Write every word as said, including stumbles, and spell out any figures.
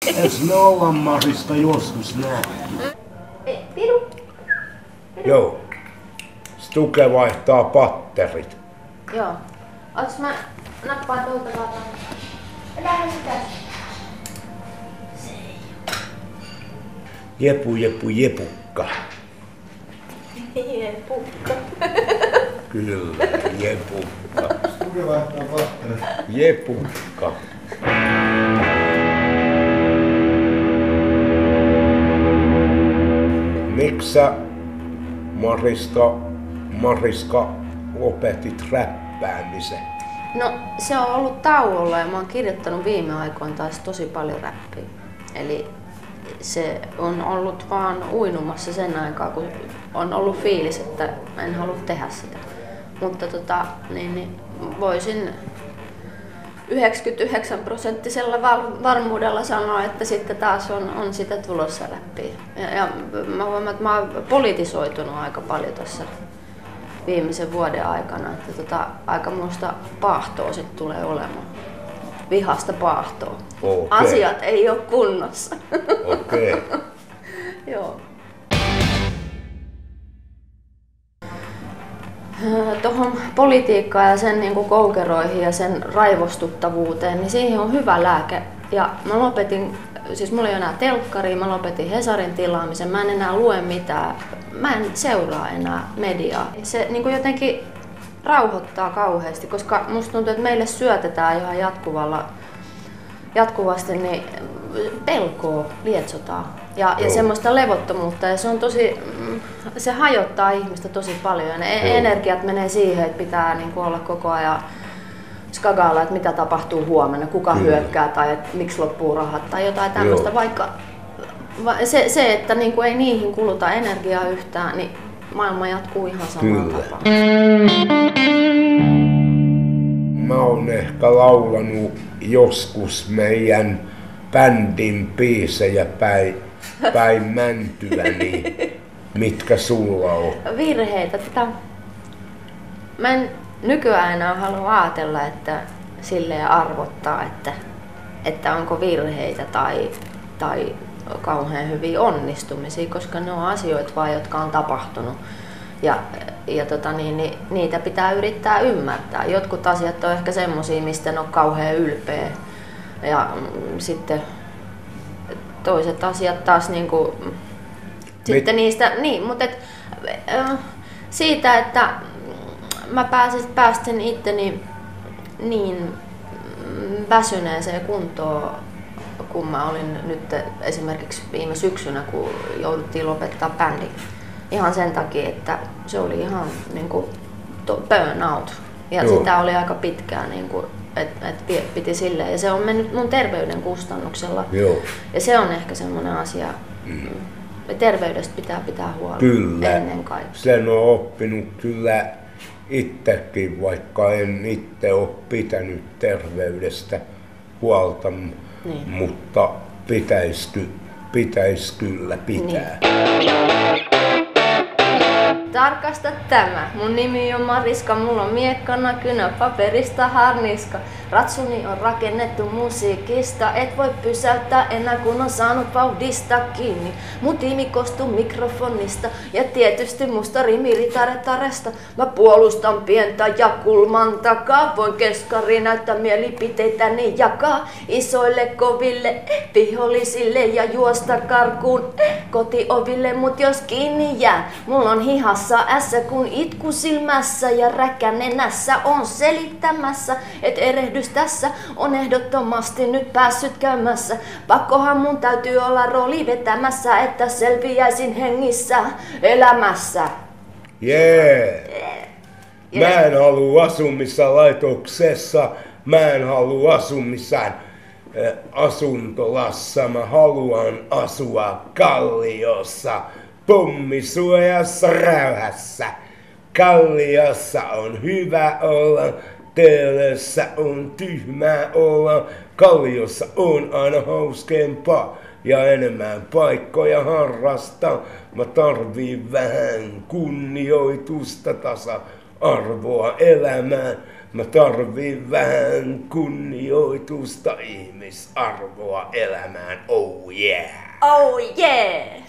Eiks me olla Marista joskus nähty? Piru. Joo. Stuke vaihtaa patterit. Joo. Otas mä nappaan tuolta vaan. Lähden sitä. Se ei oo. Jepu, jepu, jepukka. Jepukka. Kyllä, jepukka. Stuke vaihtaa patterit. Jepukka. Miksi sä, Mariska, Mariska, lopetit räppäämisen? No se on ollut tauolla ja mä oon kirjoittanut viime aikoina taas tosi paljon räppiä. Eli se on ollut vaan uinumassa sen aikaa, kun on ollut fiilis, että en halua tehdä sitä. Mutta tota, niin, niin voisin yhdeksänkymmentäyhdeksän prosenttisella varmuudella sanoa, että sitten taas on, on sitä tulossa räppiä. Ja, ja mä huomaan, että mä oon politisoitunut aika paljon tässä viimeisen vuoden aikana, että tota, aikamoista paahtoa sit tulee olemaan. Vihasta paahtoa. Okay. Asiat ei ole kunnossa. Okei. Okay. Joo. Tuohon politiikkaan ja sen niin kuin koukeroihin ja sen raivostuttavuuteen, niin siihen on hyvä lääke. Ja mä lopetin, siis mulla ei ole enää telkkaria, mä lopetin Hesarin tilaamisen, mä en enää lue mitään, mä en seuraa enää mediaa. Se niin kuin jotenkin rauhoittaa kauheasti, koska musta tuntuu, että meille syötetään ihan jatkuvalla, jatkuvasti niin pelkoa lietsotaan. Ja, ja semmoista levottomuutta, ja se on tosi, se hajottaa ihmistä tosi paljon ja ne Joo. energiat menee siihen, että pitää niin kuin olla koko ajan skagaalla, että mitä tapahtuu huomenna, kuka Kyllä. hyökkää tai että miksi loppuu rahat tai jotain tämmöistä, vaikka se, se että niin kuin ei niihin kuluta energiaa yhtään, niin maailma jatkuu ihan samalla tapaa. Mä oon ehkä laulanut joskus meidän bändin biisejä päin, päin mäntyä, niin mitkä sulla on? Virheitä. Tätä... Mä en nykyään enää halua ajatella, että silleen arvottaa, että, että onko virheitä tai, tai kauhean hyviä onnistumisia, koska ne on asioita vaan, jotka on tapahtunut. Ja, ja tota, niin, niin, niitä pitää yrittää ymmärtää. Jotkut asiat on ehkä semmosia, mistä en ole kauhean ylpeä. Ja mm, sitten toiset asiat taas niinku, sitten niistä, niin, mutta et, äh, siitä, että mä pääsin, päästin itteni niin väsyneeseen kuntoon, kun mä olin nyt esimerkiksi viime syksynä, kun jouduttiin lopettaa bändi. Ihan sen takia, että se oli ihan niinku burnout. Ja Joo. sitä oli aika pitkään, niinku, että et piti silleen. Ja se on mennyt mun terveyden kustannuksella. Joo. Ja se on ehkä semmoinen asia, mm. terveydestä pitää pitää huolta kyllä. ennen kaikkea. Sen on oppinut kyllä itsekin, vaikka en itse ole pitänyt terveydestä huolta, niin. mutta pitäisi, pitäisi kyllä pitää. Niin. Tarkasta tämä. Mun nimi on Mariska, mulla on miekkana kynä paperista harniska. Ratsuni on rakennettu musiikista, et voi pysäyttää enää kun on saanut vauhdista kiinni. Mun tiimi koostuu mikrofonista ja tietysti musta rimiritaretta. Mä puolustan pientä ja kulman takaa, voin keskari näyttää mielipiteitäni jakaa. Isoille koville vihollisille ja juosta karkuun kotioville, mut jos kiinni jää, mulla on hihassa ässä kun itku silmässä ja räkä nenässä on selittämässä, et erehdys tässä on ehdottomasti nyt päässyt käymässä. Pakkohan mun täytyy olla rooli vetämässä, että selviäisin hengissä elämässä. Jee! Yeah. Yeah. Mä en halua asua missään laitoksessa, mä en halua asua missään äh, asuntolassa, mä haluan asua Kalliossa. Pommisuojassa rauhassa. Kalliossa on hyvä olla, Töölössä on tyhmää olla. Kalliossa on aina hauskempaa ja enemmän paikkoja harrastaa. Mä tarviin vähän kunnioitusta, tasa-arvoa elämään. Mä tarviin vähän kunnioitusta, ihmisarvoa elämään, oh yeah! Oh yeah!